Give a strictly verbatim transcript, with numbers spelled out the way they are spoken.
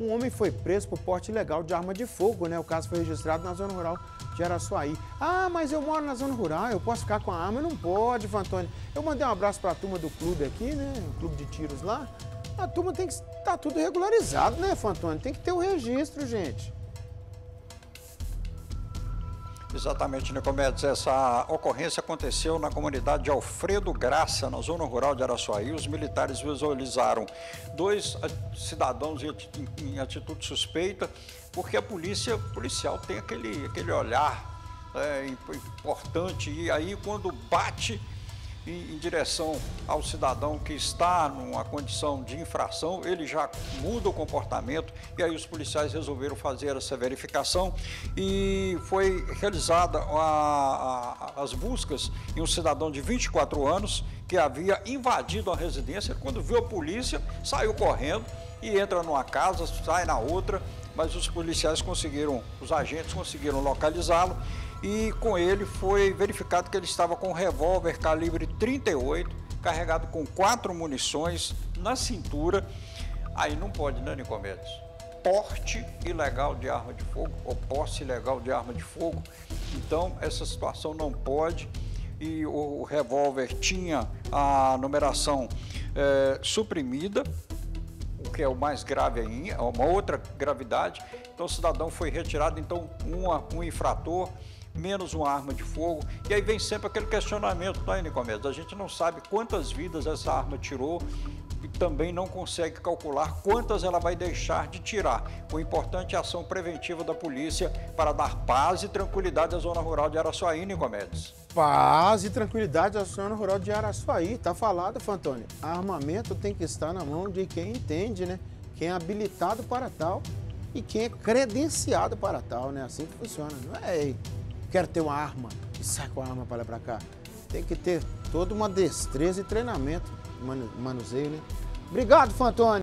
Um homem foi preso por porte ilegal de arma de fogo, né? O caso foi registrado na zona rural de Araçuaí. Ah, mas eu moro na zona rural, eu posso ficar com a arma? Não pode, Fantoni. Eu mandei um abraço para a turma do clube aqui, né? O clube de tiros lá. A turma tem que estar tudo regularizado, né, Fantoni? Tem que ter o registro, gente. Exatamente, Nicomedes. Essa ocorrência aconteceu na comunidade de Alfredo Graça, na zona rural de Araçuaí. Os militares visualizaram dois cidadãos em atitude suspeita, porque a polícia policial tem aquele, aquele olhar é, importante, e aí quando bate em, em direção ao cidadão que está numa condição de infração, ele já muda o comportamento, e aí os policiais resolveram fazer essa verificação e foi realizada a, a, as buscas em um cidadão de vinte e quatro anos que havia invadido a residência. Quando viu a polícia, saiu correndo e entra numa casa, sai na outra, mas os policiais conseguiram, os agentes conseguiram localizá-lo, e com ele foi verificado que ele estava com um revólver calibre trinta e oito, carregado com quatro munições na cintura. Aí não pode, né, Nicomedes? Porte ilegal de arma de fogo ou posse ilegal de arma de fogo. Então, essa situação não pode. E o, o revólver tinha a numeração é, suprimida, o que é o mais grave ainda, uma outra gravidade. Então, o cidadão foi retirado, então, uma, um infrator, menos uma arma de fogo. E aí vem sempre aquele questionamento, não é, Nicomedes? A gente não sabe quantas vidas essa arma tirou e também não consegue calcular quantas ela vai deixar de tirar. O importante é a ação preventiva da polícia para dar paz e tranquilidade à zona rural de Araçuaí, Nicomedes. Paz e tranquilidade à zona rural de Araçuaí. Tá falado, Fantoni. Armamento tem que estar na mão de quem entende, né? Quem é habilitado para tal e quem é credenciado para tal, né? Assim que funciona. Não é, ei, quero ter uma arma e sai com a arma para lá para cá. Tem que ter toda uma destreza e treinamento, manuseio, né? Obrigado, Fantoni.